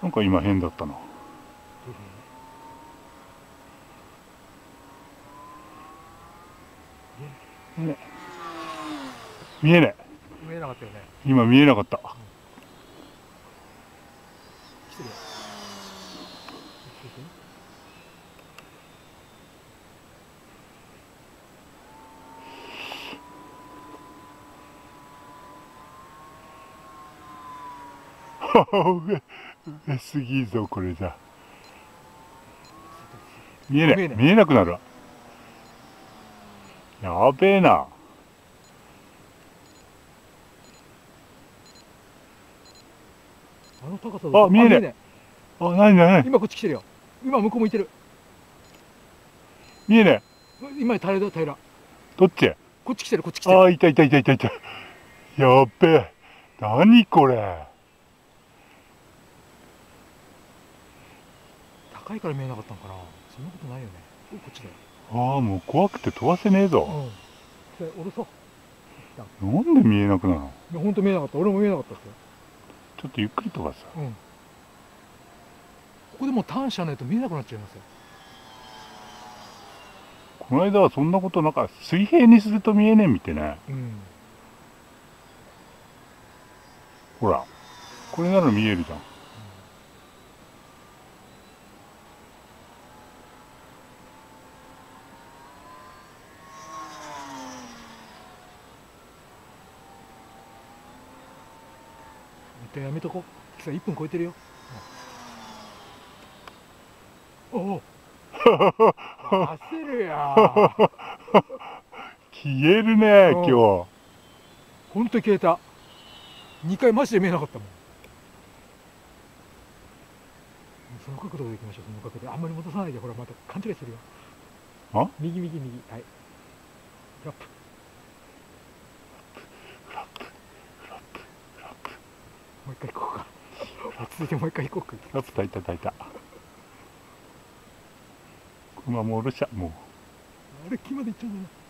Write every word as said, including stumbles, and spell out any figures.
なんか今変だったな。ね、見えない。 見えなかったよね。 今見えなかった。 来てるよ。 上上すぎぞこれじゃ。見えない、見えなくなる。やべえな。 あの高さだ。 あ、見えない。あ、なになに。 今こっち来てるよ。今向こう向いてる。 見えない。 今平らだ、平ら。 どっち？ こっち来てる、こっち来てる。 あ、いたいたいたいたいた。やっべえ。なにこれ。 高いから見えなかったのかな。そんなことないよね。こっちだよ。 ああ、もう怖くて飛ばせねえぞ。 うん。下ろそう。 なんで見えなくなるの？ いや、ほんと見えなかった。俺も見えなかったですよ。 ちょっとゆっくり飛ばす。 うん。ここでもうターンしちゃわないと見えなくなっちゃいますよ。 この間はそんなことなんか水平にすると見えねえみたいな。 うん。 ほら、これなら見えるじゃん。 一回やめとこう。いっぷん超えてるよ。おお。焦るや。 消えるね、今日。 ほんと消えた。にかいマジで見えなかったもん。その角度で行きましょう、その角度で。あんまり戻さないで、ほら、また勘違いするよ。 あ、 右右右。はい。フラップ。 フラップ、フラップ、フラップ。 もう一回行こうか。落ち着いてもう一回行こうか。 フラップ炊いた炊いた。車もう下ろしちゃ、もう。 あれ、木まで行っちゃうんだな。